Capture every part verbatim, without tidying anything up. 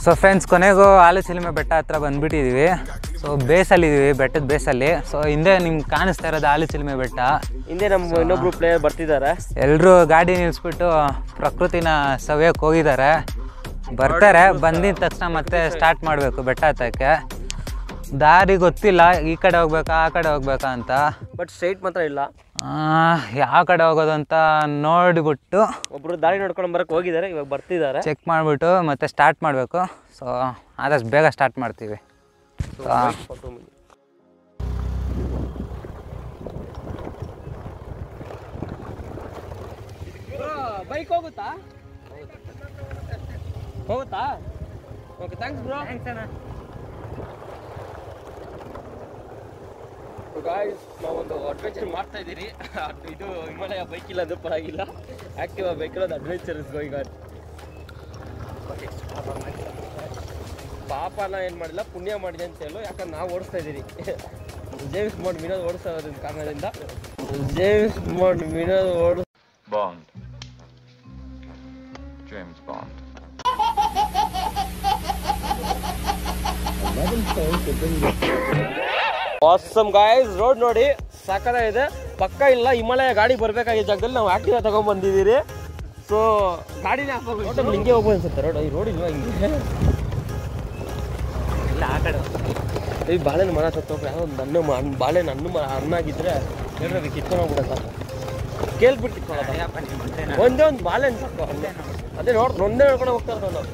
So friends, ಕೊನೆಗೂ ಆಲು ಚಿಲುಮೆ ಬೆಟ್ಟ ಹತ್ರ ಬಂದುಬಿಟ್ಟಿದ್ದೀವಿ. ಸೊ ಬೇಸಲ್ಲಿದ್ದೀವಿ, ಬೆಟ್ಟದ ಬೇಸಲ್ಲಿ. ಸೊ ಹಿಂದೆ ನಿಮ್ಗೆ ಕಾಣಿಸ್ತಾ ಇರೋದು ಆಲು ಚಿಲುಮೆ ಬೆಟ್ಟ. ಹಿಂದೆ ನಮ್ಮ ಇನ್ನೊಬ್ರು ಪ್ಲೇಯರ್ ಬರ್ತಿದ್ದಾರೆ. ಎಲ್ಲರೂ ಗಾಡಿ ನಿಲ್ಲಿಸ್ಬಿಟ್ಟು ಪ್ರಕೃತಿನ ಸವಿಯೋಕ್ಕೆ ಹೋಗಿದ್ದಾರೆ. ಬರ್ತಾರೆ, ಬಂದಿದ ತಕ್ಷಣ ಮತ್ತೆ ಸ್ಟಾರ್ಟ್ ಮಾಡಬೇಕು ಬೆಟ್ಟ ಹತ್ತಕ್ಕೆ. ದಾರಿ ಗೊತ್ತಿಲ್ಲ, ಈ ಕಡೆ ಹೋಗ್ಬೇಕಾ ಆ ಕಡೆ ಹೋಗ್ಬೇಕಾ ಅಂತ. ಬಟ್ ಸ್ಟ್ರೈಟ್ ಮಾತ್ರ ಇಲ್ಲ. ಯಾವ ಕಡೆ ಹೋಗೋದು ಅಂತ ನೋಡಿಬಿಟ್ಟು ಒಬ್ರು ದಾರಿ ನೋಡ್ಕೊಂಡು ಬರಕ್ಕೆ ಹೋಗಿದ್ದಾರೆ, ಇವಾಗ ಬರ್ತಿದ್ದಾರೆ. ಚೆಕ್ ಮಾಡಿಬಿಟ್ಟು ಮತ್ತೆ ಸ್ಟಾರ್ಟ್ ಮಾಡಬೇಕು. ಸೊ ಆದಷ್ಟು ಬೇಗ ಸ್ಟಾರ್ಟ್ ಮಾಡ್ತೀವಿ. ಬೈಕ್ ಹೋಗುತ್ತಾ ಹೋಗುತ್ತಾ ಓಕೆ, ಥ್ಯಾಂಕ್ಸ್ ಬ್ರೋ. ಥ್ಯಾಂಕ್ಸ್ ಅಣ್ಣ. ಗಾಯ್ಸ್, ನಾವೊಂದು ಅಡ್ವೆಂಚರ್ ಮಾಡ್ತಾ ಇದ್ದೀರಿ. ಇದು ಹಿಮಾಲಯ ಬೈಕ್ ಇಲ್ಲ ಅಂದ್ರೆ ಪರವಾಗಿಲ್ಲ, ಆಕ್ಟಿವಾ ಬೈಕ್ ಇರೋದು ಅಡ್ವೆಂಚರ್ ಇಸ್ ಗೋಯಿಂಗ್ ಆನ್. ಪಾಪನ ಏನು ಮಾಡಿಲ್ಲ, ಪುಣ್ಯ ಮಾಡಿದೆ ಅಂತ ಹೇಳೋ, ಯಾಕಂದ್ರೆ ನಾವು ಓಡಿಸ್ತಾ ಇದ್ದೀರಿ. ಜೇಮ್ಸ್ ಬಾಂಡ್ ವಿನೋದ್ ಓಡಿಸ್ತಾ ಇರೋದ್ರಿಂದ ಕಾರಣದಿಂದ ಜೇಮ್ಸ್ ಬಾಂಡ್ ವಿನೋದ್ ಓಡಿಸ್ Bond James Bond awesome guys. Road ನೋಡಿ ಸಾಕಾಗಿದೆ, ಪಕ್ಕ ಇಲ್ಲ. ಹಿಮಾಲಯ ಗಾಡಿ ಬರ್ಬೇಕಾಗಿದ್ದ ಜಾಗದಲ್ಲಿ ನಾವು ಆಕ್ಟಿವಾ ತಗೊಂಡ್ ಬಂದಿದ್ದೀರಿ. ಸೊ ಗಾಡಿನೇ ಹಾಕೋದು ಹಿಂಗೆ ಹೋಗ್ಬೋದು ಅನ್ಸುತ್ತೆ. ರೋಡ್ ಈ ರೋಡ್ ಇಲ್ವಾ ಹಿಂಗೆ ಇಲ್ಲ, ಆ ಕಡೆ ಈ ಬಾಳೆನ ಮರ ಸತ್ತೋಗ್ರೆ ಯಾವುದೋ ಒಂದು ಹಣ್ಣು ಹಣ್ಣು ಬಾಳೆನ ಹಣ್ಣು ಮರ ಹಣ್ಣಾಗಿದ್ರೆ ಹೇಳ್ರಿ ಕಿತ್ಕೊಂಡು ಹೋಗ್ಬಿಡತ್ತ. ಕೇಳ್ಬಿಟ್ಟು ಕಿತ್ಕೊಳ್ಳೋದ ಒಂದೇ ಒಂದು ಬಾಳೆನ ಸಾಕು. ಅಲ್ಲೇ ಅದೇ ನೋಡ್ ಒಂದೇ ನೋಡ್ಕೊಂಡು ಹೋಗ್ತಾ ಇರೋದು ನಾವು.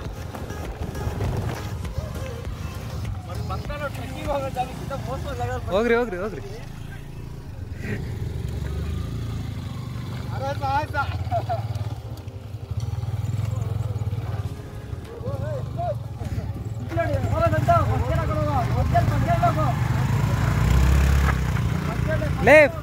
ಹೋಗ್ರಿ ಹೋಗ್ರಿ ಹೋಗ್ರಿ ಲೇಫ್ಟ್.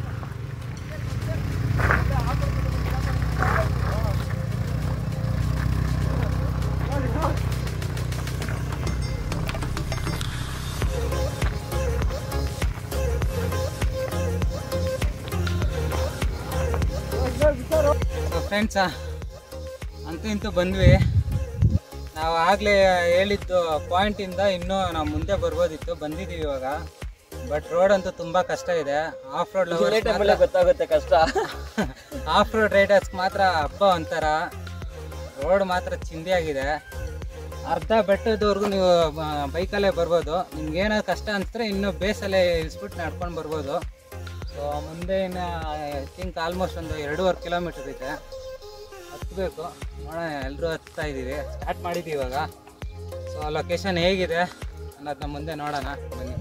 ಫ್ರೆಂಡ್ಸ, ಅಂತೂ ಇಂತೂ ಬಂದ್ವಿ. ನಾವು ಆಗಲೇ ಹೇಳಿದ್ದು ಪಾಯಿಂಟಿಂದ ಇನ್ನೂ ನಾವು ಮುಂದೆ ಬರ್ಬೋದಿತ್ತು, ಬಂದಿದ್ದೀವಿ ಇವಾಗ. ಬಟ್ ರೋಡ್ ಅಂತೂ ತುಂಬ ಕಷ್ಟ ಇದೆ. ಆಫ್ ರೋಡ್ ಗೊತ್ತಾಗುತ್ತೆ ಕಷ್ಟ. ಆಫ್ ರೋಡ್ ರೈಡರ್ಸ್ಗೆ ಮಾತ್ರ ಹಬ್ಬ ಒಂಥರ. ರೋಡ್ ಮಾತ್ರ ಚಿಂದಿಯಾಗಿದೆ. ಅರ್ಧ ಬೆಟ್ಟದವರೆಗೂ ನೀವು ಬೈಕಲ್ಲೇ ಬರ್ಬೋದು. ನಿಮ್ಗೆ ಏನಾದ್ರು ಕಷ್ಟ ಅನಿಸಿದ್ರೆ ಇನ್ನೂ ಬೇಸಲ್ಲೇ ಇಳಿಸ್ಬಿಟ್ಟು ನಡ್ಕೊಂಡು ಬರ್ಬೋದು. ಸೊ ಮುಂದೆ ಇನ್ನು ಐ ಥಿಂಕ್ ಆಲ್ಮೋಸ್ಟ್ ಒಂದು ಎರಡೂವರೆ ಕಿಲೋಮೀಟರ್ ಇದೆ, ಹತ್ತಬೇಕು. ನೋಡೋಣ, ಎಲ್ಲರೂ ಹತ್ತಾ ಇದ್ದೀವಿ, ಸ್ಟಾರ್ಟ್ ಮಾಡಿದ್ದೀವಿ ಇವಾಗ. ಸೊ ಲೊಕೇಶನ್ ಹೇಗಿದೆ ಅನ್ನೋದನ್ನ ಮುಂದೆ ನೋಡೋಣ, ಬನ್ನಿ.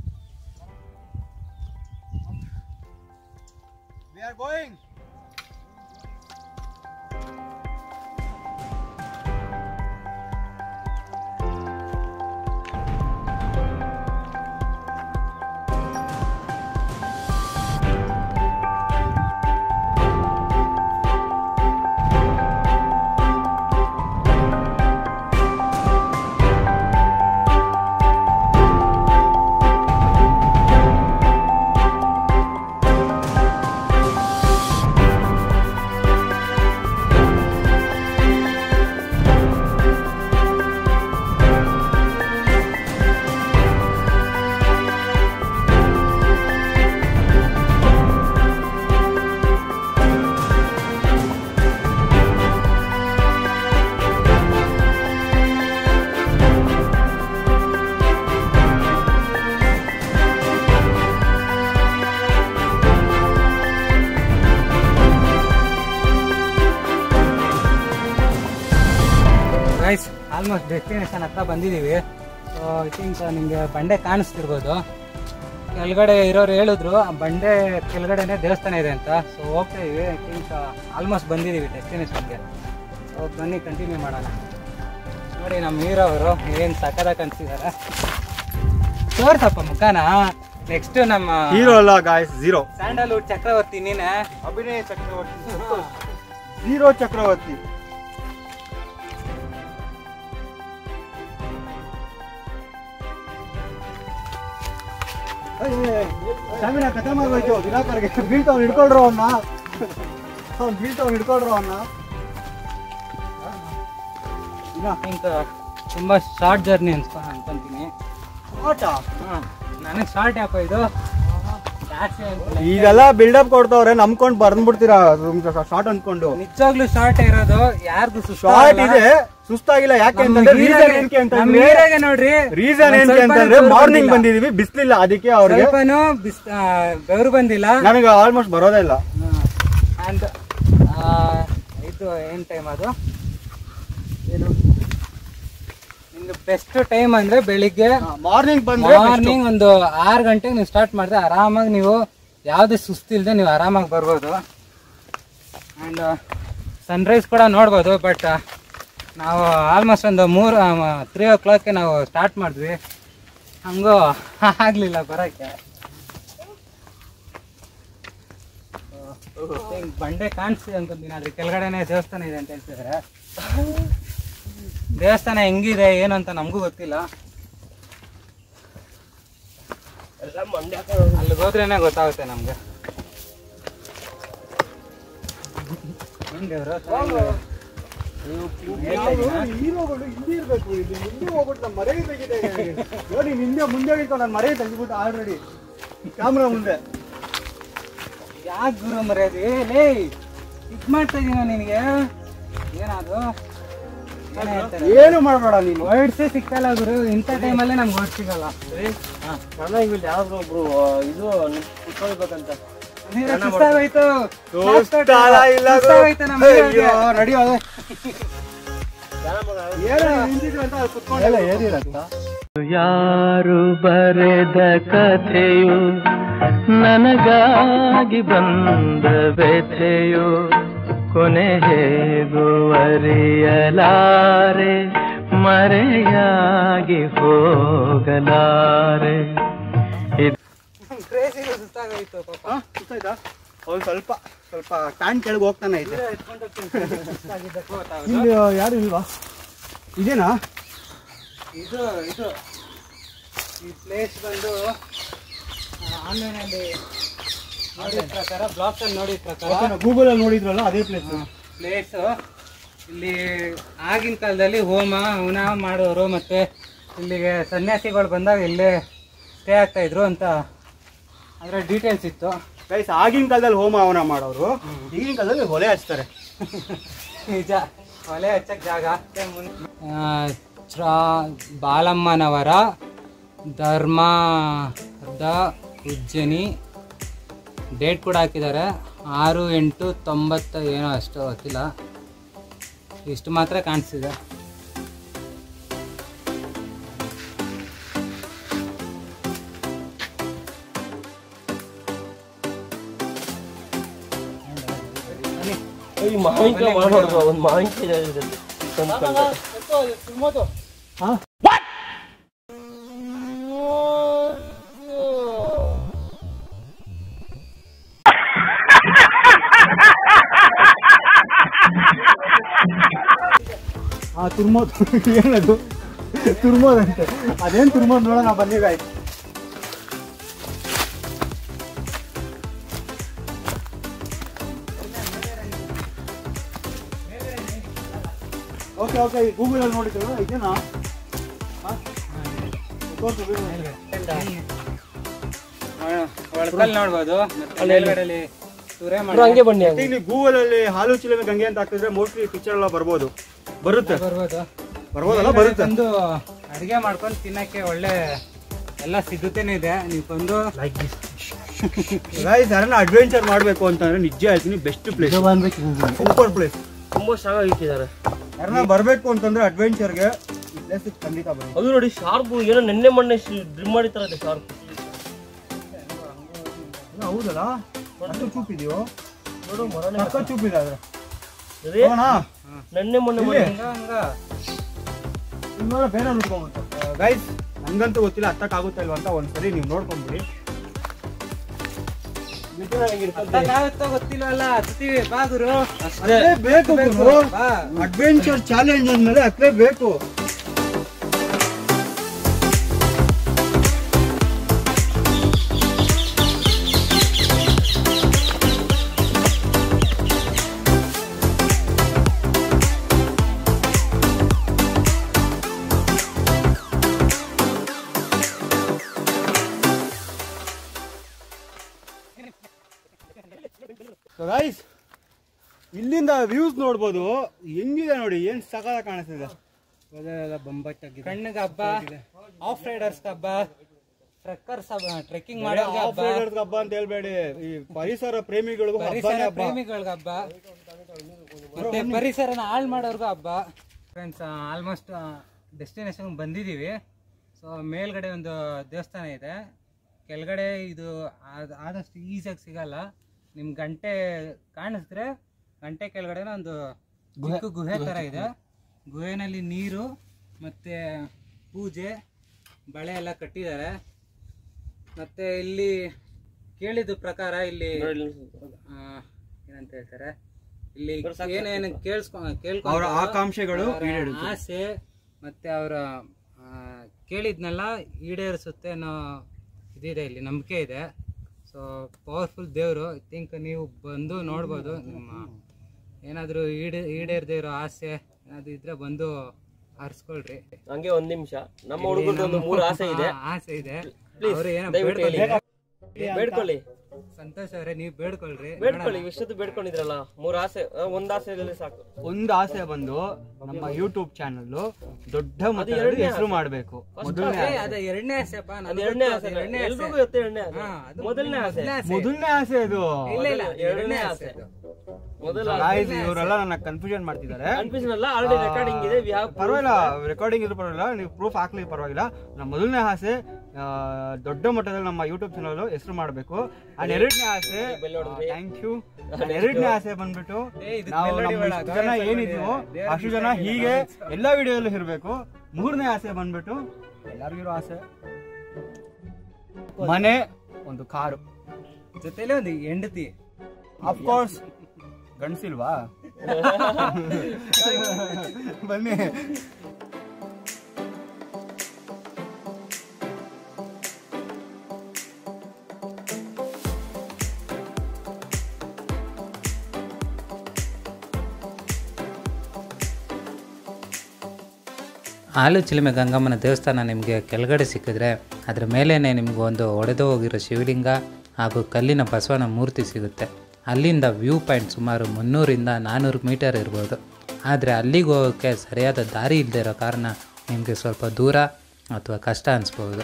We are going. Guys, almost destination ಹತ್ರ ಬಂದಿದ್ದೀವಿ. ಸೊ ಐ ಥಿಂಕ್ ನಿಮಗೆ ಬಂಡೆ ಕಾಣಿಸ್ತಿರ್ಬೋದು. ಕೆಳಗಡೆ ಇರೋರು ಹೇಳಿದ್ರು ಬಂಡೆ ಕೆಳಗಡೆನೆ ದೇವಸ್ಥಾನ ಇದೆ ಅಂತ. ಸೊ ಹೋಗ್ತಾ ಇದೀವಿ. ಐ ಥಿಂಕ್ ಆಲ್ಮೋಸ್ಟ್ ಬಂದಿದ್ದೀವಿ ಡೆಸ್ಟಿನೇಷನ್ಗೆ. ಸೊ ಬನ್ನಿ, ಕಂಟಿನ್ಯೂ ಮಾಡೋಣ. ನೋಡಿ, ನಮ್ಮ ಹೀರೋವರು ಏನು ಸಕ್ಕದಾಗಿ ಅನ್ಸಿದ್ದಾರೆ. ತೋರ್ಸಪ್ಪ ಮುಖಾನ. ನೆಕ್ಸ್ಟ್ ನಮ್ಮ ಹೀರೋ ಅಲ್ಲ ಗಾಯ್ಸ್, ಝೀರೋ. ಸ್ಯಾಂಡಲ್ವುಡ್ ಚಕ್ರವರ್ತಿ ನೀನೆ. ಅಭಿನಯ ಚಕ್ರವರ್ತಿ, ಝೀರೋ ಚಕ್ರವರ್ತಿ. ಸ್ಟಾಮಿನ ಕಥೆ ಮಾಡ್ಬೇಕು. ದಿನಾಕರ್ಗೆ ಬೀಳ್ತಾವ್ ಹಿಡ್ಕೊಳ್ರು ಅವನ್ನ, ಅವ್ನು ಬೀಳ್ತಾವ್ ಹಿಡ್ಕೊಳ್ರು ಅವನ್ನ. ತುಂಬ ಶಾರ್ಟ್ ಜರ್ನಿ ಅನ್ಸ್ಕೊ ಅನ್ಕೊಂತೀನಿ. ಹಾಂ ನನಗೆ ಶಾರ್ಟ್ ಯಾಪ ಇದು ಜಾಸ್ತಿ ಅನ್ಕೊಳ್ಳಿ. ಈಗೆಲ್ಲ ಬಿಲ್ಡಪ್ ಕೊಡ್ತಾವ್ರೆ ನಂಬ್ಕೊಂಡು ಬರ್ದ್ಬಿಡ್ತೀರಾ ಶಾರ್ಟ್ ಅನ್ಕೊಂಡು. ನಿಜವಾಗ್ಲೂ ಶಾರ್ಟ್ ಇರೋದು ಯಾರಿಗೂ ಶಾರ್ಟ್ ಇದೆ, ಸುಸ್ತಾಗಿಲ್ಲ. ಯಾಕೆ ಅಂತಂದ್ರೆ ರೀಸನ್ ಏನಕ್ಕೆ ಅಂತಂದ್ರೆ ನೋಡ್ರಿ ರೀಸನ್ ಏನಕ್ಕೆ ಅಂತಂದ್ರೆ ಮಾರ್ನಿಂಗ್ ಬಂದಿದೀವಿ, ಬಿಸ್ಲಿಲ್ಲ, ಅದಕ್ಕೆ ಅವ್ರಿಗೆ ಸ್ವಲ್ಪನೂ ಬಿಸ್ ಬೆವರು ಬಂದಿಲ್ಲ. ನನಗೆ ಆಲ್ಮೋಸ್ಟ್ ಬರೋದೇ ಇಲ್ಲ. ಅಂಡ್ ಇದು ಏನ್ ಟೈಮ್ ಅದು ಏನು ನಿಮ್ಗೆ ಬೆಸ್ಟ್ ಟೈಮ್ ಅಂದ್ರೆ ಬೆಳಿಗ್ಗೆ ಮಾರ್ನಿಂಗ್ ಬಂದ್ರೆ ಮಾರ್ನಿಂಗ್ ಒಂದು ಆರು ಗಂಟೆಗೆ ನೀವು ಸ್ಟಾರ್ಟ್ ಮಾಡಿದ್ರೆ ಆರಾಮಾಗಿ ನೀವು ಯಾವುದೇ ಸುಸ್ತಿಲ್ದೆ ನೀವು ಆರಾಮಾಗಿ ಬರ್ಬೋದು. ಆ್ಯಂಡ್ ಸನ್ರೈಸ್ ಕೂಡ ನೋಡ್ಬೋದು. ಬಟ್ ನಾವು ಆಲ್ಮೋಸ್ಟ್ ಒಂದು ಮೂರು ತ್ರೀ ಓ ಕ್ಲಾಕ್ಗೆ ನಾವು ಸ್ಟಾರ್ಟ್ ಮಾಡಿದ್ವಿ, ಹಂಗೂ ಆಗಲಿಲ್ಲ ಬರೋಕ್ಕೆ. ಬಂಡೆ ಕಾಣಿಸ್ತಿದೆ ಅನ್ಕೊಂತೀನಿ, ಅದ್ರ ಕೆಳಗಡೆನೆ ದೇವಸ್ಥಾನ ಇದೆ ಅಂತ ಹೇಳ್ತಿದ್ದಾರೆ. ದೇವಸ್ಥಾನ ಹೆಂಗಿದೆ ಏನು ಅಂತ ನಮಗೂ ಗೊತ್ತಿಲ್ಲ, ಅಲ್ಲಿ ಹೋದ್ರೇನೆ ಗೊತ್ತಾಗುತ್ತೆ ನಮ್ಗೆ. ಹೀರೋಗಳು ಹಿಂದೆ ಇರ್ಬೇಕು, ಹಿಂದೆ ಹೋಗ್ಬಿಟ್ಟು ನಮ್ಮ ಮರೆ ತೆಗಿದೆ ನೋಡಿ. ಹಿಂದೆ ಮುಂದೆ ಇಟ್ಕೊಂಡು ನಾನು ಮರೆ ತೆಗಿಬಿಟ್ಟು ಆಲ್ರೆಡಿ ಕ್ಯಾಮ್ರಾ ಮುಂದೆ. ಯಾಕೆ ಗುರು ಮರ್ಯಾದಿ ಲೇ ಇದ್ ಮಾಡ್ತಾ ಇದೀನ ನಿನಗೆ ಏನಾದ್ರು ಏನು ಮಾಡಬೇಡ ನೀನು. ವರ್ಡ್ಸೇ ಸಿಕ್ಕಲ್ಲ ಗುರು, ಇಂಥ ಟೈಮಲ್ಲೇ ನಮ್ಗೆ ವರ್ಡ್ ಸಿಗಲ್ಲ. ಚೆನ್ನಾಗಿ ಯಾವ್ದು ಒಬ್ರು ಇದು ಕುತ್ಕೊಳ್ಬೇಕಂತ ಸುಸ್ತಾಗೋಯ್ತು ರೆಡಿ ಯಾರು ಬರೆದ ಕಥೆಯು ನನಗಾಗಿ ಬಂದ ವ್ಯಥೆಯು ಕೊನೆ ಹೇಗೂ ಅರಿಯಲಾರೆ ಮರೆಯಾಗಿ ಹೋಗಲಾರೆ. ಸುಸ್ತಾಗೋಯ್ತು ಪಾಪ. ಸುಸ್ತಾಯ್ತಾ? ಅವ್ನು ಸ್ವಲ್ಪ ಸ್ವಲ್ಪ ಟ್ಯಾಂಕ್ ಕೆಳಗೆ ಹೋಗ್ತಾನೆ ಐತೆ. ಇಲ್ಲಿ ಯಾರು ಇಲ್ವಾ? ಇದೇನಾ ಇದು ಇದು ಈ ಪ್ಲೇಸ್ ಬಂದು ಆನ್ಲೈನಲ್ಲಿ ನೋಡಿದ ಪ್ರಕಾರ ಬ್ಲಾಗ್ಸಲ್ಲಿ ನೋಡಿದ ಪ್ರಕಾರ ಗೂಗಲ್ ಅಲ್ಲಿ ನೋಡಿದ್ರಲ್ಲ ಅದೇ ಪ್ಲೇಸ್. ಪ್ಲೇಸು ಇಲ್ಲಿ ಆಗಿನ ಕಾಲದಲ್ಲಿ ಹೋಮ ಹವನ ಮಾಡೋರು ಮತ್ತು ಇಲ್ಲಿಗೆ ಸನ್ಯಾಸಿಗಳು ಬಂದಾಗ ಇಲ್ಲೇ ಸ್ಟೇ ಆಗ್ತಾಯಿದ್ರು ಅಂತ ಅದರ ಡೀಟೇಲ್ಸ್ ಇತ್ತು. ಗೈಸ್ ಆಗಿನ ಕಾಲದಲ್ಲಿ ಹೋಮ ಹವನ ಮಾಡೋರು, ಈಗಿನ ಕಾಲದಲ್ಲಿ ಹೊಲೆ ಹಚ್ತಾರೆ. ನಿಜ, ಹೊಲೆ ಹಚ್ಚಕ್ಕೆ ಜಾಗ. ಚ್ರಾ ಬಾಲಮ್ಮನವರ ಧರ್ಮದ ಉಜ್ಜನಿ ಡೇಟ್ ಕೂಡ ಹಾಕಿದ್ದಾರೆ, ಆರು ಎಂಟು ತೊಂಬತ್ತ ಏನೋ ಅಷ್ಟು ಗೊತ್ತಿಲ್ಲ, ಇಷ್ಟು ಮಾತ್ರ ಕಾಣಿಸ್ತಿದೆ. ಈ ಮಾವಿನಕಾಯಿ ಮಾಡೋದು ಒಂದು ಮಾವಿನಕಾಯಿ ಹಾ ತುರ್ಮೋದ್ ಏನದು ತುರ್ಮೋದಂತೆ, ಅದೇನು ತುರ್ಮೋದ್ ನೋಡೋಣ ಬನ್ನಿ ಗಾಯ್ತು. ಓಕೆ ಓಕೆ ಗೂಗಲ್ ಅಲ್ಲಿ ನೋಡಿದ್ರು ಇದೇನಾ? ನೋಡ್ಬೋದು ಹಂಗೆ ಬನ್ನಿ. ಇಲ್ಲಿ ಗೂಗಲ್ ಅಲ್ಲಿ ಹಾಲು ಚಿಲುಮೆ ಗಂಗೆ ಅಂತ ಹಾಕಿದ್ರೆ ಮೋಸ್ಟ್ಲಿ ಪಿಕ್ಚರ್ ಎಲ್ಲ ಬರ್ಬೋದು, ಬರುತ್ತೆ ಬರ್ಬೋದು ಬರ್ಬೋದಲ್ಲ ಬರುತ್ತೆ. ಒಂದು ಅಡಿಗೆ ಮಾಡ್ಕೊಂಡು ತಿನ್ನಕ್ಕೆ ಒಳ್ಳೆ ಎಲ್ಲ ಸಿದ್ಧತೆನೂ ಇದೆ. ನೀವು ಬಂದು ಗೈಸ್ ಯಾರನ್ನ ಅಡ್ವೆಂಚರ್ ಮಾಡಬೇಕು ಅಂತಂದ್ರೆ ನಿಜ ಹೇಳ್ತೀನಿ ಬೆಸ್ಟ್ ಪ್ಲೇಸ್, ಸೂಪರ್ ಪ್ಲೇಸ್, ತುಂಬಾ ಚೆನ್ನಾಗಿ ಇಟ್ಟಿದ್ದಾರೆ. ಯಾರನ್ನ ಬರಬೇಕು ಅಂತಂದ್ರೆ ಅಡ್ವೆಂಚರ್ಗೆ ಈ ಪ್ಲೇಸ್ ಖಂಡಿತ ಬನ್ನಿ. ಅದು ನೋಡಿ ಶಾರ್ಪ್ ಏನೋ ನೆನ್ನೆ ಮೊನ್ನೆ ಡ್ರಿಮ್ ಮಾಡಿತಾರದೆ ಶಾರ್ಪ್. ಹೌದಲ್ಲ ಅಷ್ಟು ಚೂಪಿದೆಯೋ ನೋಡು ಮರನೇ ಚೂಪಿದೆ ಅದ್ರ ನೆನ್ನೆ ಮೊನ್ನೆ ಬೇರೆ ನೋಡ್ಕೊಂಡ್ಬಿಟ್ಟು. ಗೈಸ್ ನಂಗಂತೂ ಗೊತ್ತಿಲ್ಲ ಹತ್ತಕ್ಕಾಗುತ್ತಾ ಇಲ್ವ ಅಂತ ಒಂದ್ಸರಿ ನೀವು ನೋಡ್ಕೊಂಡ್ಬಿಡಿ. ಗೊತ್ತಿಲ್ವಲ್ಲ ಹತ್ತೀವಿ ಬಾ ಗುರು. ಅದೇ ಬೇಕು ಅಡ್ವೆಂಚರ್ ಚಾಲೆಂಜ್ ಅಂದ್ಮೇಲೆ ಅದೇ ಬೇಕು. ಸೊ ರೈಸ್ ಇಲ್ಲಿಂದ ವ್ಯೂಸ್ ನೋಡ್ಬೋದು, ಹೆಂಗಿದೆ ನೋಡಿ, ಏನು ಸಕಾಲ ಕಾಣಿಸ್ತಿದೆ. ಬೊಂಬಟ್ಟಾಗಿದೆ, ಕಣ್ಣಿಗೆ ಹಬ್ಬ, ಆಫ್ ರೈಡರ್ಸ್ ಹಬ್ಬ, ಟ್ರೆಕ್ಕರ್ಸ್ ಹಬ್ಬ, ಟ್ರೆಕ್ಕಿಂಗ್ ಮಾಡೋ ಆಫ್ ರೈಡರ್ಸ್ ಹಬ್ಬ ಅಂತ ಹೇಳ್ಬೇಡಿ, ಈ ಪರಿಸರ ಪ್ರೇಮಿಗಳಿಗೂ ಪರಿಸರ ಪ್ರೇಮಿಗಳಿಗೆ ಹಬ್ಬ, ಮತ್ತೆ ಪರಿಸರನ ಹಾಳು ಮಾಡೋರ್ಗು ಹಬ್ಬ. ಫ್ರೆಂಡ್ಸ್, ಆಲ್ಮೋಸ್ಟ್ ಡೆಸ್ಟಿನೇಷನ್ ಬಂದಿದ್ದೀವಿ. ಸೊ ಮೇಲ್ಗಡೆ ಒಂದು ದೇವಸ್ಥಾನ ಇದೆ, ಕೆಳಗಡೆ ಇದು ಆದಷ್ಟು ಈಸಿಯಾಗಿ ಸಿಗಲ್ಲ. ನಿಮ್ ಗಂಟೆ ಕಾಣಿಸಿದ್ರೆ ಗಂಟೆ ಕೆಳಗಡೆ ಒಂದು ಚಿಕ್ಕ ಗುಹೆ ತರ ಇದೆ. ಗುಹೆನಲ್ಲಿ ನೀರು ಮತ್ತೆ ಪೂಜೆ ಬಳೆ ಎಲ್ಲ ಕಟ್ಟಿದ್ದಾರೆ. ಮತ್ತೆ ಇಲ್ಲಿ ಕೇಳಿದ ಪ್ರಕಾರ ಇಲ್ಲಿ ಏನಂತ ಹೇಳ್ತಾರೆ, ಇಲ್ಲಿ ಏನೇನು ಕೇಳಿಸ್ಕೊ ಕೇಳ್ಕೊ ಅವರ ಆಕಾಂಕ್ಷೆಗಳು, ಆಸೆ ಮತ್ತೆ ಅವರ ಕೇಳಿದ್ನೆಲ್ಲ ಈಡೇರಿಸುತ್ತೆ ಅನ್ನೋ ಇದಿದೆ, ಇಲ್ಲಿ ನಂಬಿಕೆ ಇದೆ. ಸೊ ಪವರ್ಫುಲ್ ದೇವರು. ಐ ಥಿಂಕ್ ನೀವು ಬಂದು ನೋಡ್ಬೋದು. ನಿಮ್ಮ ಏನಾದರೂ ಈಡೇ ಈಡೇರದೇ ಇರೋ ಆಸೆ ಏನಾದ್ರು ಇದ್ರೆ ಬಂದು ಹರಿಸ್ಕೊಳ್ರಿ. ಹಂಗೆ ಒಂದ್ ನಿಮಿಷ, ನಮ್ಮ ಹುಡುಗರದ್ದು ಒಂದು ಮೂರು ಆಸೆ ಇದೆ. ಆಸೆ ಇದೆ, Please, ಅವರು ಏನೋ ದಯವಿಟ್ಟು ಹೇಳಿ. ಬೇಡ್ಕೊಳ್ಳಿ ಸಂತೋಷ್ ಅವರೇ, ನೀವು ಬೇಡ್ಕೊಳ್ರಿ. ಬೇಡ್ಕೊಳ್ಳಿ, ಇಷ್ಟೊತ್ತು ಬೇಡ್ಕೊಂಡಿದ್ರಲ್ಲ, ಮೂರ್ ಆಸೆ, ಒಂದ್ ಆಸೆ ಸಾಕು. ಒಂದು ಆಸೆ ಬಂದು ನಮ್ಮ ಯೂಟ್ಯೂಬ್ ಚಾನಲ್ ದೊಡ್ಡ ಮಟ್ಟದಲ್ಲಿ ಹೆಸರು ಮಾಡಬೇಕು. ಮೊದಲನೇ ಅದ ಎರಡನೇ ಆಸೆಪ್ಪ, ಅದು ಎರಡನೇ ಆಸೆ, ಎಲ್ರಿಗೂ ಗೊತ್ತು ಎರಡನೇ ಆಸೆ. ಮೊದಲನೇ ಆಸೆ, ಮೊದಲನೇ ಆಸೆ ಇದು. ಇಲ್ಲ ಇಲ್ಲ, ಎರಡನೇ ಆಸೆ. ಮೊದಲ ಇವರೆಲ್ಲ ನನ್ನ ಕನ್ಫ್ಯೂಷನ್ ಮಾಡ್ತಿದ್ದಾರೆ. ಕನ್ಫ್ಯೂಷನ್ ಅಲ್ಲ, ಆಲ್ರೆಡಿ ರೆಕಾರ್ಡಿಂಗ್ ಇದೆ. ಪರವಾಗಿಲ್ಲ, ರೆಕಾರ್ಡಿಂಗ್ ಇದ್ರು ಪರವಾಗಿಲ್ಲ, ನೀವು ಪ್ರೂಫ್ ಹಾಕ್ಲಿ ಪರವಾಗಿಲ್ಲ. ನಮ್ಮ ಮೊದಲನೇ ಆಸೆ ದೊಡ್ಡ ಮಟ್ಟದಲ್ಲಿ ನಮ್ಮ ಯೂಟ್ಯೂಬ್ ಚಾನಲ್ ಹೆಸರು ಮಾಡಬೇಕು. ಅಂಡ್ ಎರಡನೇ ಆಸೆ, ಥ್ಯಾಂಕ್ ಯು. ಎರಡನೇ ಆಸೆ ಬಂದ್ಬಿಟ್ಟು ನಾವು ನಮ್ಮ ಇಷ್ಟು ಜನ ಏನಿದೀವೋ ಅಷ್ಟು ಜನ ಹೀಗೆ ಎಲ್ಲಾ ವಿಡಿಯೋದಲ್ಲೂ ಇರಬೇಕು. ಮೂರನೇ ಆಸೆ ಬಂದ್ಬಿಟ್ಟು ಎಲ್ಲರಿಗಿರೋ ಆಸೆ, ಮನೆ, ಒಂದು ಕಾರು, ಜೊತೆಲೆ ಒಂದು ಹೆಂಡತಿ. ಅಫ್ಕೋರ್ಸ್ ಗಂಡಸಿಲ್ವಾ? ಬನ್ನಿ. ಹಾಲು ಚಿಲುಮೆ ಗಂಗಮ್ಮನ ದೇವಸ್ಥಾನ ನಿಮಗೆ ಕೆಳಗಡೆ ಸಿಕ್ಕಿದ್ರೆ ಅದರ ಮೇಲೇ ನಿಮ್ಗೆ ಒಂದು ಒಡೆದು ಹೋಗಿರೋ ಶಿವಲಿಂಗ ಹಾಗೂ ಕಲ್ಲಿನ ಬಸವನ ಮೂರ್ತಿ ಸಿಗುತ್ತೆ. ಅಲ್ಲಿಂದ ವ್ಯೂ ಪಾಯಿಂಟ್ ಸುಮಾರು ಮುನ್ನೂರಿಂದ ನಾನ್ನೂರು ಮೀಟರ್ ಇರ್ಬೋದು. ಆದರೆ ಅಲ್ಲಿಗೆ ಹೋಗೋಕ್ಕೆ ಸರಿಯಾದ ದಾರಿ ಇಲ್ಲದೆ ಇರೋ ಕಾರಣ ನಿಮಗೆ ಸ್ವಲ್ಪ ದೂರ ಅಥವಾ ಕಷ್ಟ ಅನಿಸ್ಬೋದು.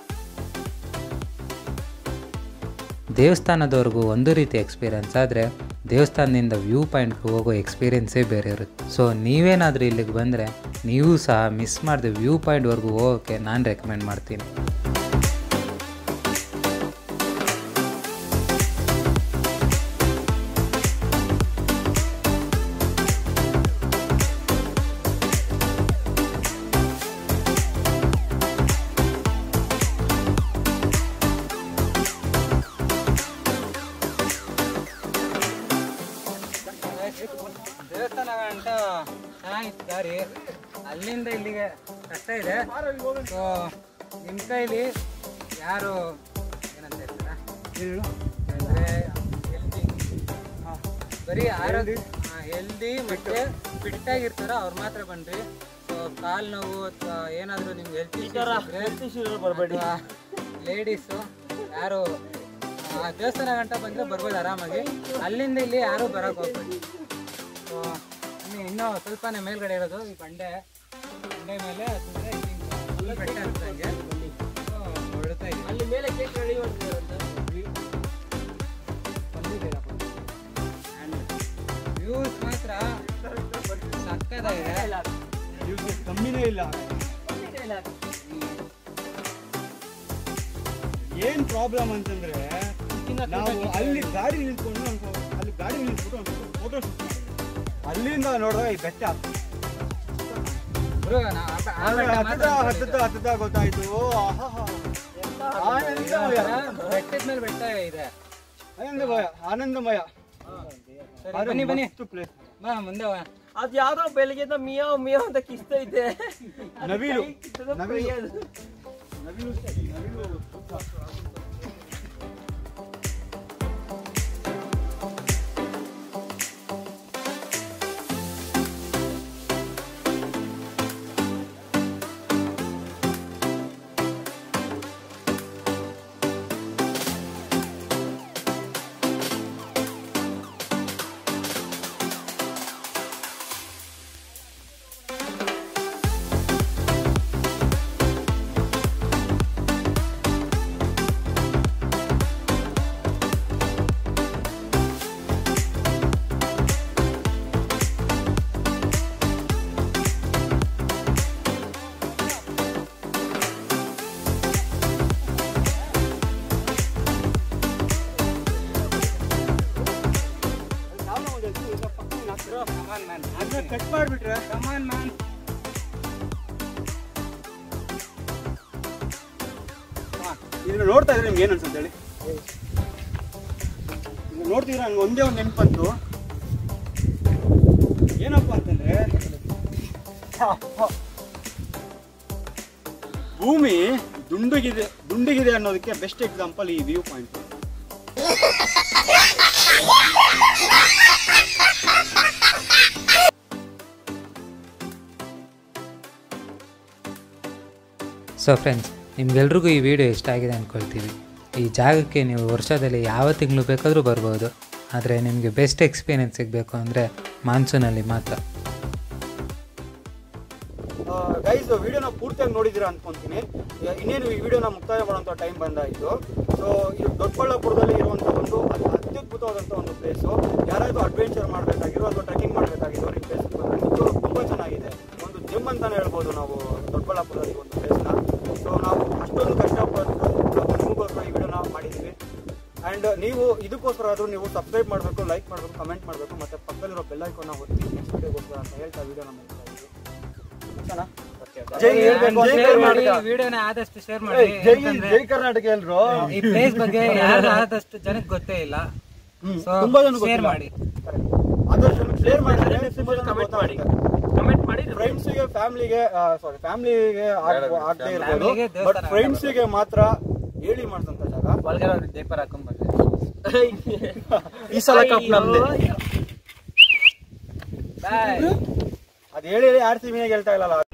ದೇವಸ್ಥಾನದವರೆಗೂ ಒಂದು ರೀತಿ ಎಕ್ಸ್ಪೀರಿಯೆನ್ಸ್ ಆದರೆ ದೇವಸ್ಥಾನದಿಂದ ವ್ಯೂ ಪಾಯಿಂಟ್ಗೆ ಹೋಗೋ ಎಕ್ಸ್ಪೀರಿಯೆನ್ಸೇ ಬೇರೆ ಇರುತ್ತೆ. ಸೊ ನೀವೇನಾದರೂ ಇಲ್ಲಿಗೆ ಬಂದರೆ ನೀವು ಸಹ ಮಿಸ್ ಮಾಡದೆ ವ್ಯೂ ಪಾಯಿಂಟ್ವರೆಗೂ ಹೋಗೋಕ್ಕೆ ನಾನು ರೆಕಮೆಂಡ್ ಮಾಡ್ತೀನಿ. ದೇವಸ್ಥಾನ ಗಂಟ ಚೆನ್ನಾಗಿತ್ತು ದಾರಿ, ಅಲ್ಲಿಂದ ಇಲ್ಲಿಗೆ ಕಷ್ಟ ಇದೆ. ಸೊ ನಿಮ್ಮ ಕೈಲಿ ಯಾರು ಏನಂತ ಹೇಳ್ತಾರ ಅಂದರೆ ಹೆಲ್ದಿ, ಬರೀ ಆರೋಗ್ಯ ಹೆಲ್ದಿ ಮತ್ತು ಫಿಟ್ಟಾಗಿರ್ತಾರೋ ಅವ್ರು ಮಾತ್ರ ಬನ್ನಿರಿ. ಸೊ ಕಾಲು ನೋವು ಅಥವಾ ಏನಾದರೂ ನಿಮ್ಗೆ ಹೆಲ್ತ್ ಬರಬೇಡಿ. ಲೇಡೀಸು ಯಾರು ದೇವಸ್ಥಾನ ಗಂಟ ಬಂದರೆ ಬರ್ಬೋದು ಆರಾಮಾಗಿ. ಅಲ್ಲಿಂದ ಇಲ್ಲಿ ಯಾರೂ ಬರೋಕ್ಕೆ ಹೋಗ್ಬೇಡಿ. ಸೊ ಇನ್ನೂ ಸ್ವಲ್ಪನೇ ಮೇಲ್ಗಡೆ ಇರೋದು ಈ ಬಂಡೆ ಬಂಡೆ ಮೇಲೆ ಹತ್ತಿದ್ರೆ ಫುಲ್ ಬೆಟ್ಟ ಇರ್ತಂಗೆ ಹೊರಡ್ತಾ ಇದೆ. ಅಲ್ಲಿ ಮೇಲೆ ಕೇಕ್ ರೆಡಿ ವ್ಯೂಸ್ ಮಾತ್ರ ಸಕ್ಕತ್ತಾಗಿದೆ, ಕಮ್ಮಿನೇ ಇಲ್ಲ. ಏನ್ ಪ್ರಾಬ್ಲಮ್ ಅಂತಂದ್ರೆ ನಾವು ಅಲ್ಲಿ ಗಾಡಿ ನಿಲ್ಸ್ಕೊಂಡು ಅಲ್ಲಿ ಗಾಡಿ ನಿಲ್ಸ್ಬಿಟ್ಟು ಫೋಟೋ ಶೂಟ್ ಮಾಡಿದ್ವಿ. ಅಲ್ಲಿಂದ ನೋಡಿದಾಗ ಈ ಬೆಟ್ಟ ಹತ್ತದ ಹತ್ತದ ಗೊತ್ತಾಯ್ತು. ಬೆಟ್ಟದ ಮೇಲೆ ಬೆಟ್ಟ ಇದೆ, ಆನಂದಮಯ ಆನಂದಮಯ. ಬನ್ನಿ ಬನ್ನಿ ಪ್ಲೇಸ್ ಬಾ ಮುಂದೆ ಬಾ. ಅದ್ ಯಾವ್ದೋ ಬೆಳಿಗ್ಗೆ ಮಿಯಾವ್ ಮಿಯಾವ್ ಅಂತ ಕಿಸ್ತೈತೆ. ನವಿಲು ನವಿಲು ನವಿಲು ನವಿಲು ಕಟ್ ಮಾಡ್ಬಿಟ್ರೆ ಕಮಾನ್ ಮ್ಯಾನ್. ಇದನ್ನ ನೋಡ್ತಾ ಇದ್ರೆ ನಿಮ್ಗೆ ಏನು ಅನ್ಸುತ್ತೆ ಹೇಳಿ? ಇದನ್ನ ನೋಡ್ತಿದ್ರೆ ನಂಗೆ ಒಂದೇ ಒಂದು ನೆನಪಂತು. ಏನಪ್ಪ ಅಂತಂದ್ರೆ ಭೂಮಿ ದುಂಡುಗಿದೆ ದುಂಡುಗಿದೆ ಅನ್ನೋದಕ್ಕೆ ಬೆಸ್ಟ್ ಎಕ್ಸಾಂಪಲ್ ಈ ವ್ಯೂ ಪಾಯಿಂಟ್. ಸೊ ಫ್ರೆಂಡ್ಸ್, ನಿಮ್ಗೆಲ್ರಿಗೂ ಈ ವಿಡಿಯೋ ಇಷ್ಟ ಆಗಿದೆ ಅಂದ್ಕೊಳ್ತೀವಿ. ಈ ಜಾಗಕ್ಕೆ ನೀವು ವರ್ಷದಲ್ಲಿ ಯಾವ ತಿಂಗಳು ಬೇಕಾದರೂ ಬರ್ಬೋದು, ಆದರೆ ನಿಮಗೆ ಬೆಸ್ಟ್ ಎಕ್ಸ್ಪೀರಿಯೆನ್ಸ್ ಸಿಗಬೇಕು ಅಂದರೆ ಮಾನ್ಸೂನಲ್ಲಿ ಮಾತ್ರ. ಗೈಸ್, ವಿಡಿಯೋನ ಪೂರ್ತಿಯಾಗಿ ನೋಡಿದ್ದೀರಾ ಅನ್ಕೊಂತೀನಿ. ಇನ್ನೇನು ಈ ವಿಡಿಯೋನ ಮುಕ್ತಾಯ ಮಾಡುವಂಥ ಟೈಮ್ ಬಂದಾಯಿತು. ಸೊ ಇದು ದೊಡ್ಡಬಳ್ಳಾಪುರದಲ್ಲಿ ಇರುವಂಥ ಒಂದು ಅತ್ಯದ್ಭುತವಾದಂಥ ಒಂದು ಪ್ಲೇಸು. ಯಾರಾದರೂ ಅಡ್ವೆಂಚರ್ ಮಾಡಬೇಕಾಗಿರೋ ಅಥವಾ ಟ್ರೆಕ್ಕಿಂಗ್ ಮಾಡಬೇಕಾಗಿರೋ ನಿಮ್ಮ ಪ್ಲೇಸ್ ನಿಜವಾಗ್ಲೂ ತುಂಬ ಚೆನ್ನಾಗಿದೆ. ಒಂದು ಜಿಮ್ ಅಂತಲೇ ಹೇಳ್ಬೋದು ನಾವು ದೊಡ್ಡಬಳ್ಳಾಪುರದಲ್ಲಿ ಒಂದು ಪ್ಲೇಸ್ನ. ಸೊ ನಾವು ಅಷ್ಟೊಂದು ಕಷ್ಟಪಟ್ಟು ನಿಮಗೋಸ್ಕರ ಈ ವಿಡಿಯೋನ ಮಾಡಿದ್ದೀವಿ. ಆ್ಯಂಡ್ ನೀವು ಇದಕ್ಕೋಸ್ಕರ ಆದರೂ ನೀವು ಸಬ್ಸ್ಕ್ರೈಬ್ ಮಾಡಬೇಕು, ಲೈಕ್ ಮಾಡಬೇಕು, ಕಮೆಂಟ್ ಮಾಡಬೇಕು, ಮತ್ತು ಪಕ್ಕದಲ್ಲಿರೋ ಬೆಲ್ ಐಕಾನ್ನ ಒತ್ತಿ ನೆಕ್ಸ್ಟ್ ವಿಡಿಯೋಗೋಸ್ಕರ ಅಂತ ಹೇಳ್ತಾ ವಿಡಿಯೋನ ಮಾಡ್ತಾ ಇದ್ದೀವಿ. ವಿಡಿಯೋನ ಆದಷ್ಟು ಶೇರ್ ಮಾಡಿ. ಜೈ ಕರ್ನಾಟಕ ಎಲ್ರು. ಈ ಪ್ಲೇಸ್ ಬಗ್ಗೆ ಯಾರು ಆದಷ್ಟು ಜನಕ್ಕೆ ಗೊತ್ತೇ ಇಲ್ಲ. ತುಂಬಾ ಜನ ಶೇರ್ ಮಾಡಿ, ಆದಷ್ಟು ಶೇರ್ ಮಾಡಿದ್ರೆ ಕಮೆಂಟ್ ಮಾಡಿ ಕಮೆಂಟ್ ಮಾಡಿ ಫ್ರೆಂಡ್ಸಿಗೆ, ಫ್ಯಾಮಿಲಿಗೆ, ಸಾರಿ ಫ್ಯಾಮಿಲಿಗೆ ಆಗದೆ ಇರ್ಬೋದು, ಬಟ್ ಫ್ರೆಂಡ್ಸಿಗೆ ಮಾತ್ರ ಹೇಳಿ ಮಾಡಿದಂತ ಜಾಗ. ಒಳಗಡೆ ಪೇಪರ್ ಹಾಕೊಂಡ್ ಬಂದೆ. ಈ ಸಲ ಕಪ್ ನಮ್ದೆ. ಅದ್ ಹೇಳಿ ಆರ್ ಸಿ ಬಿನಾಗ ಹೇಳ್ತಾ ಇಲ್ಲ.